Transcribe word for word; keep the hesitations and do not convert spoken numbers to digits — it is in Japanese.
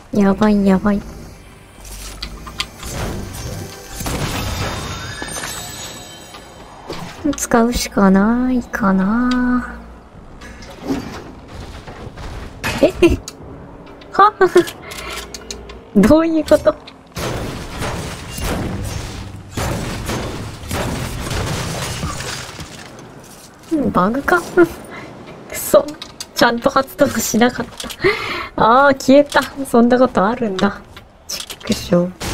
やばいやばい。使うしかないかな。えはどういうこと？バグかくそ。ちゃんと発動しなかった。ああ、消えた。そんなことあるんだ。ちくしょう。